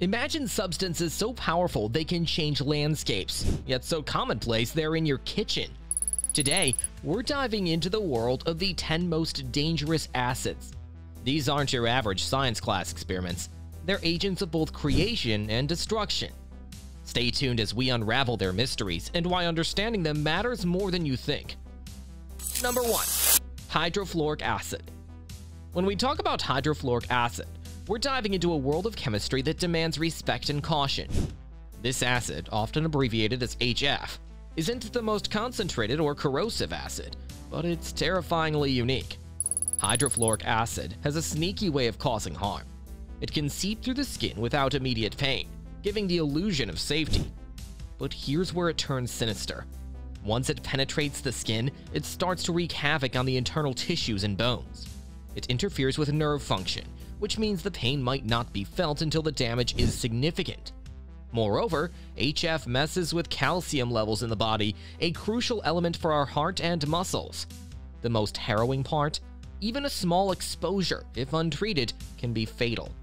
Imagine substances so powerful they can change landscapes, yet so commonplace they're in your kitchen. Today, we're diving into the world of the 10 most dangerous acids. These aren't your average science class experiments. They're agents of both creation and destruction. Stay tuned as we unravel their mysteries and why understanding them matters more than you think. Number 1. Hydrofluoric acid. When we talk about hydrofluoric acid, we're diving into a world of chemistry that demands respect and caution. This acid, often abbreviated as HF, isn't the most concentrated or corrosive acid, but it's terrifyingly unique. Hydrofluoric acid has a sneaky way of causing harm. It can seep through the skin without immediate pain, giving the illusion of safety. But here's where it turns sinister. Once it penetrates the skin, it starts to wreak havoc on the internal tissues and bones. It interferes with nerve function, which means the pain might not be felt until the damage is significant. Moreover, HF messes with calcium levels in the body, a crucial element for our heart and muscles. The most harrowing part? Even a small exposure, if untreated, can be fatal.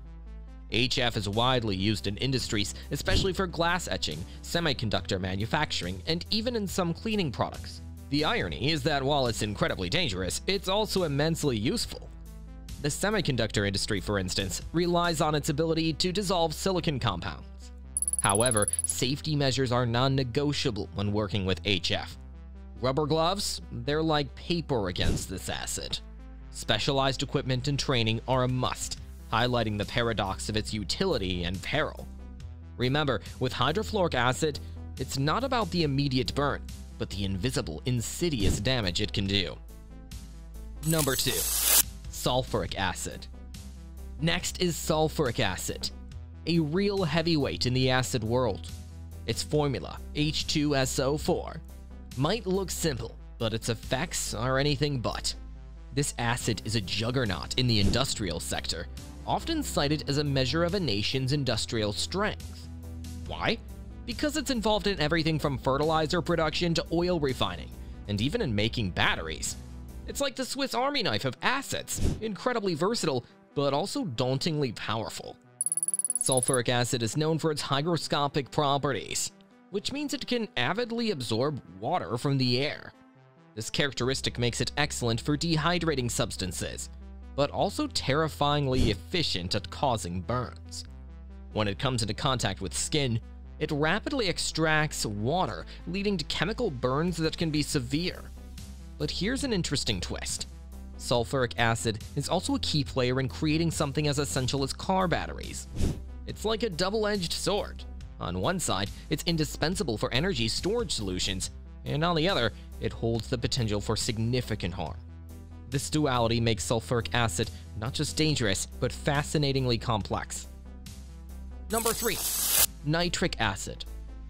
HF is widely used in industries, especially for glass etching, semiconductor manufacturing, and even in some cleaning products. The irony is that while it's incredibly dangerous, it's also immensely useful. The semiconductor industry, for instance, relies on its ability to dissolve silicon compounds. However, safety measures are non-negotiable when working with HF. Rubber gloves? They're like paper against this acid. Specialized equipment and training are a must, highlighting the paradox of its utility and peril. Remember, with hydrofluoric acid, it's not about the immediate burn, but the invisible, insidious damage it can do. Number 2. Sulfuric acid. Next is sulfuric acid, a real heavyweight in the acid world. Its formula, H2SO4, might look simple, but its effects are anything but. This acid is a juggernaut in the industrial sector, often cited as a measure of a nation's industrial strength. Why? Because it's involved in everything from fertilizer production to oil refining, and even in making batteries. It's like the Swiss Army knife of acids, incredibly versatile, but also dauntingly powerful. Sulfuric acid is known for its hygroscopic properties, which means it can avidly absorb water from the air. This characteristic makes it excellent for dehydrating substances, but also terrifyingly efficient at causing burns. When it comes into contact with skin, it rapidly extracts water, leading to chemical burns that can be severe. But here's an interesting twist. Sulfuric acid is also a key player in creating something as essential as car batteries. It's like a double-edged sword. On one side, it's indispensable for energy storage solutions, and on the other, it holds the potential for significant harm. This duality makes sulfuric acid not just dangerous, but fascinatingly complex. Number 3. Nitric acid.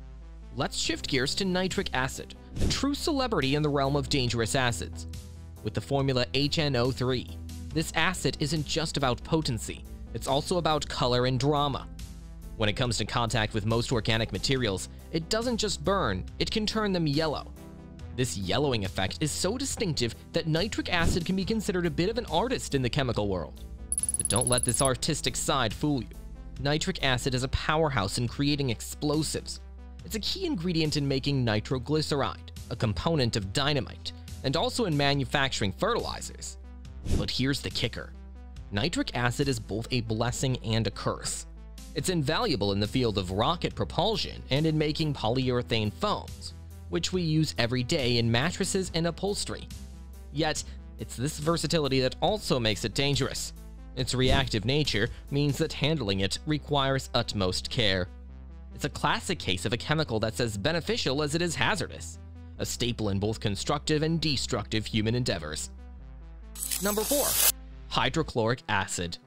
Let's shift gears to nitric acid, a true celebrity in the realm of dangerous acids. With the formula HNO3, this acid isn't just about potency, it's also about color and drama. When it comes to contact with most organic materials, it doesn't just burn, it can turn them yellow. This yellowing effect is so distinctive that nitric acid can be considered a bit of an artist in the chemical world. But don't let this artistic side fool you. Nitric acid is a powerhouse in creating explosives. It's a key ingredient in making nitroglyceride, a component of dynamite, and also in manufacturing fertilizers. But here's the kicker. Nitric acid is both a blessing and a curse. It's invaluable in the field of rocket propulsion and in making polyurethane foams, which we use every day in mattresses and upholstery. Yet, it's this versatility that also makes it dangerous. Its reactive nature means that handling it requires utmost care. It's a classic case of a chemical that's as beneficial as it is hazardous, a staple in both constructive and destructive human endeavors. Number 4. Hydrochloric acid.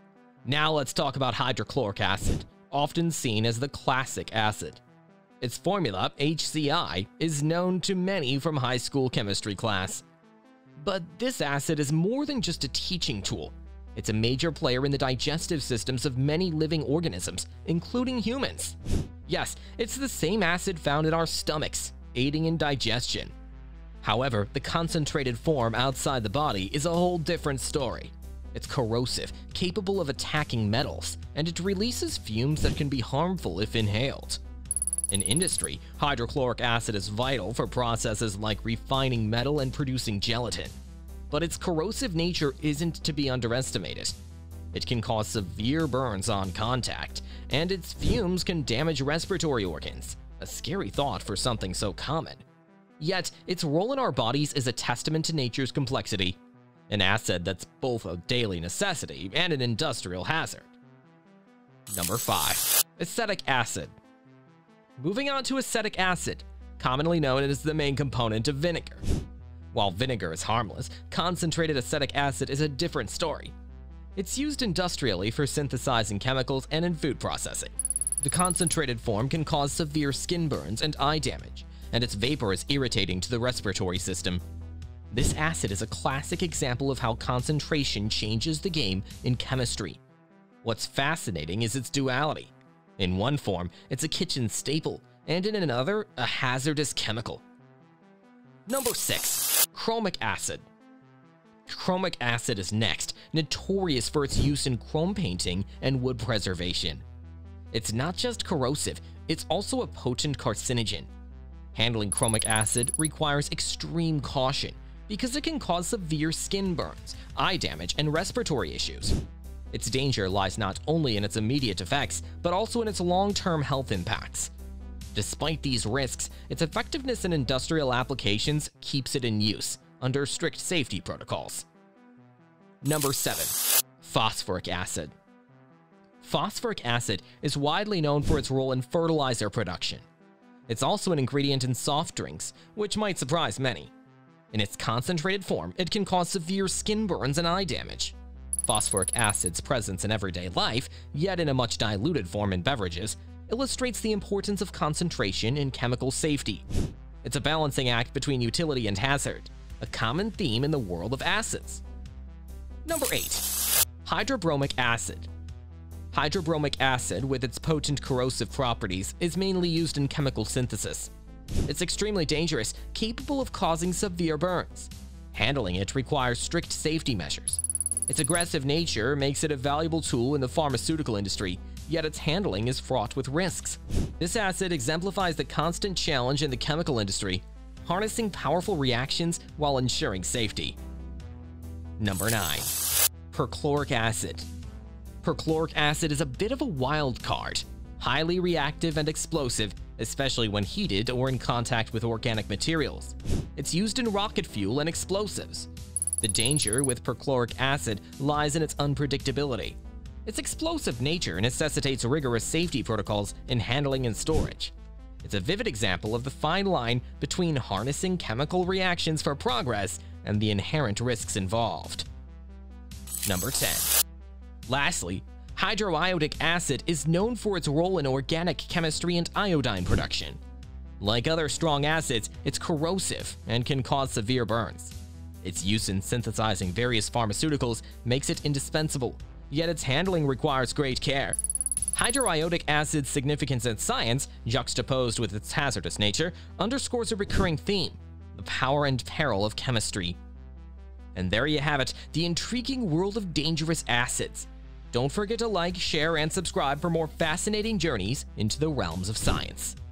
Now let's talk about hydrochloric acid, often seen as the classic acid. Its formula, HCl, is known to many from high school chemistry class. But this acid is more than just a teaching tool. It's a major player in the digestive systems of many living organisms, including humans. Yes, it's the same acid found in our stomachs, aiding in digestion. However, the concentrated form outside the body is a whole different story. It's corrosive, capable of attacking metals, and it releases fumes that can be harmful if inhaled. In industry, hydrochloric acid is vital for processes like refining metal and producing gelatin. But its corrosive nature isn't to be underestimated. It can cause severe burns on contact, and its fumes can damage respiratory organs, a scary thought for something so common. Yet, its role in our bodies is a testament to nature's complexity, an acid that's both a daily necessity and an industrial hazard. Number 5. Acetic acid. Moving on to acetic acid, commonly known as the main component of vinegar. While vinegar is harmless, concentrated acetic acid is a different story. It's used industrially for synthesizing chemicals and in food processing. The concentrated form can cause severe skin burns and eye damage, and its vapor is irritating to the respiratory system. This acid is a classic example of how concentration changes the game in chemistry. What's fascinating is its duality. In one form, it's a kitchen staple, and in another, a hazardous chemical. Number 6. Chromic acid. Chromic acid is next, notorious for its use in chrome painting and wood preservation. It's not just corrosive, it's also a potent carcinogen. Handling chromic acid requires extreme caution because it can cause severe skin burns, eye damage, and respiratory issues. Its danger lies not only in its immediate effects, but also in its long-term health impacts. Despite these risks, its effectiveness in industrial applications keeps it in use under strict safety protocols. Number 7. Phosphoric acid. Phosphoric acid is widely known for its role in fertilizer production. It's also an ingredient in soft drinks, which might surprise many. In its concentrated form, it can cause severe skin burns and eye damage. Phosphoric acid's presence in everyday life, yet in a much diluted form in beverages, illustrates the importance of concentration in chemical safety. It's a balancing act between utility and hazard, a common theme in the world of acids. Number 8. Hydrobromic acid. Hydrobromic acid, with its potent corrosive properties, is mainly used in chemical synthesis. It's extremely dangerous, capable of causing severe burns. Handling it requires strict safety measures. Its aggressive nature makes it a valuable tool in the pharmaceutical industry, yet its handling is fraught with risks. This acid exemplifies the constant challenge in the chemical industry, harnessing powerful reactions while ensuring safety. Number 9. Perchloric acid. Perchloric acid is a bit of a wild card, highly reactive and explosive, especially when heated or in contact with organic materials. It's used in rocket fuel and explosives. The danger with perchloric acid lies in its unpredictability. Its explosive nature necessitates rigorous safety protocols in handling and storage. It's a vivid example of the fine line between harnessing chemical reactions for progress and the inherent risks involved. Number 10. Lastly, hydroiodic acid is known for its role in organic chemistry and iodine production. Like other strong acids, it's corrosive and can cause severe burns. Its use in synthesizing various pharmaceuticals makes it indispensable, yet its handling requires great care. Hydroiodic acid's significance in science, juxtaposed with its hazardous nature, underscores a recurring theme: the power and peril of chemistry. And there you have it, the intriguing world of dangerous acids. Don't forget to like, share, and subscribe for more fascinating journeys into the realms of science.